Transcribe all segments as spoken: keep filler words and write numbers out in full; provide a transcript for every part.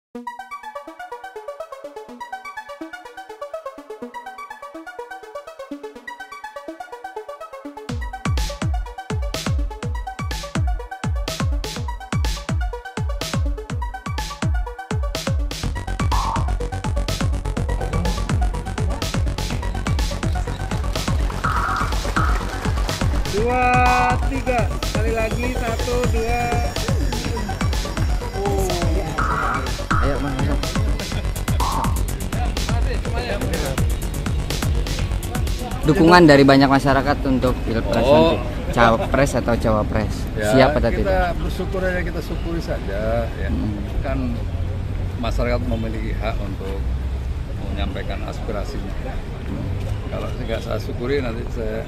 Dua, tiga, sekali lagi, satu, dua. Oh. Ayo, Bang, ayo. Dukungan dari banyak masyarakat untuk pilpres Oh. nanti, capres atau cawapres, Ya, siap atau kita tidak? bersyukur aja, kita syukuri saja ya. Hmm. Kan masyarakat memiliki hak untuk menyampaikan aspirasinya. Kalau nggak saya syukuri nanti saya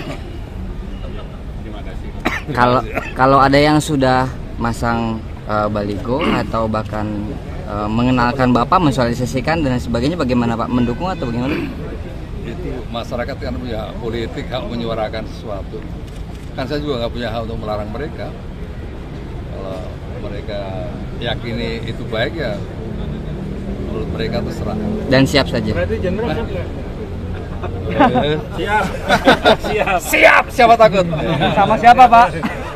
Kalau kalau ada yang sudah masang uh, baligo atau bahkan uh, mengenalkan Bapak, mensosialisasikan dan sebagainya, bagaimana Pak? Mendukung atau bagaimana? itu masyarakat kan punya politik, hak menyuarakan sesuatu. Kan saya juga nggak punya hak untuk melarang mereka. Kalau mereka yakini itu baik ya menurut mereka terserah. Dan siap saja. Berarti jenderal siap nggak? Eh, Siap. Siap. Siap, siapa takut? Sama siapa, Pak?